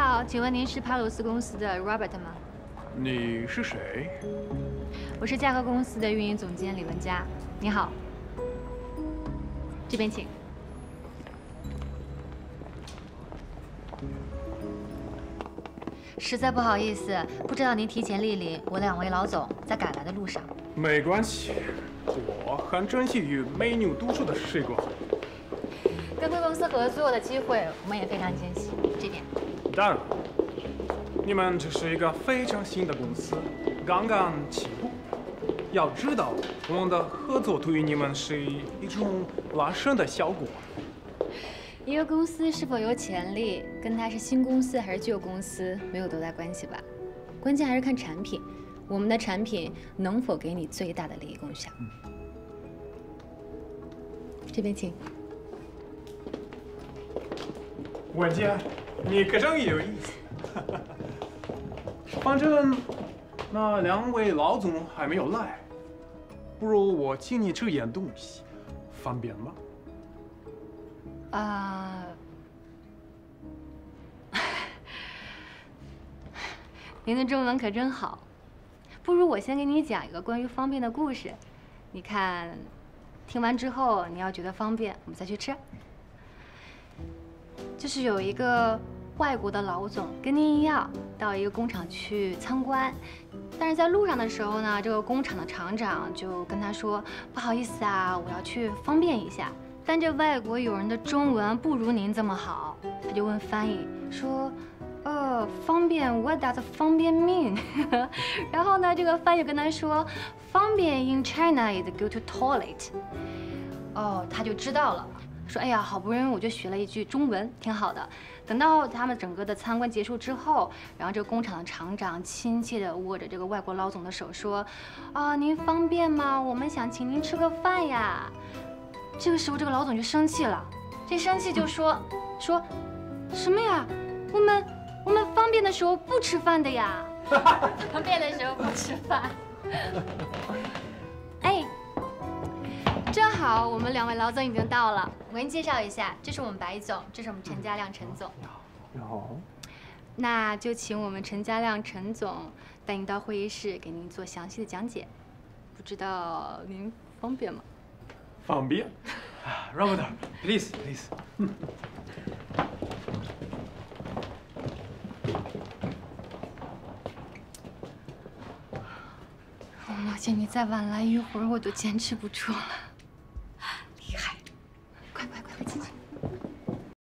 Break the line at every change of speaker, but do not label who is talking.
好，请问您是帕鲁斯公司的 Robert 吗？
你是谁？
我是嘉禾公司的运营总监李文佳。你好，这边请。实在不好意思，不知道您提前莅临，我2位老总在赶来的路上。
没关系，我很珍惜与美女独处的时光。
跟贵公司合作的机会，我们也非常珍惜。这边。
当然，你们只是一个非常新的公司，刚刚起步。要知道，我们的合作对于你们是一种拉伸的效果。
一个公司是否有潜力，跟它是新公司还是旧公司没有多大关系吧？关键还是看产品，我们的产品能否给你最大的利益共享。这边请。
文杰，你可真有意思。反正那2位老总还没有来，不如我请你吃点东西，方便吗？
您的中文可真好，不如我先给你讲一个关于方便的故事，你看，听完之后你要觉得方便，我们再去吃。就是有一个外国的老总跟您一样，到一个工厂去参观，但是在路上的时候呢，这个工厂的厂长就跟他说：“不好意思啊，我要去方便一下。”但这外国友人的中文不如您这么好，他就问翻译说：“方便 ，What does 方便 mean？” 然后呢，这个翻译跟他说：“方便 in China is go to toilet。”哦，他就知道了，说：“哎呀，好不容易我就学了一句中文，挺好的。”等到他们整个的参观结束之后，然后这个工厂的厂长亲切地握着这个外国老总的手说：“啊，您方便吗？我们想请您吃个饭呀。”这个时候，这个老总就生气了，这生气就说什么呀？我们方便的时候不吃饭的呀，方便的时候不吃饭。哎，正好我们2位老总已经到了，我给您介绍一下，这是我们白总，这是我们陈家亮陈总。
你好。
那就请我们陈家亮陈总带您到会议室，给您做详细的讲解。不知道您方便吗？
方便。Robert, please.
马姐，你再晚来一会儿，我就坚持不住了。